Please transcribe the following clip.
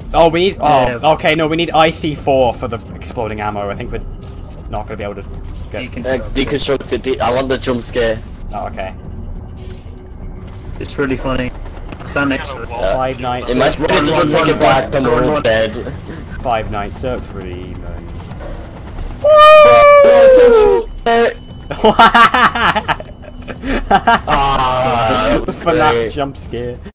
Oh, we need. Oh, okay. No, we need IC4 for the exploding ammo. I think we're not gonna be able to get. Deconstructed. I want the jump scare. Oh, okay. It's really funny. Stand next to it. Five Nights. Imagine if it doesn't take it back and we're all dead. Five Nights at Freeman. Ah, For that jump scare.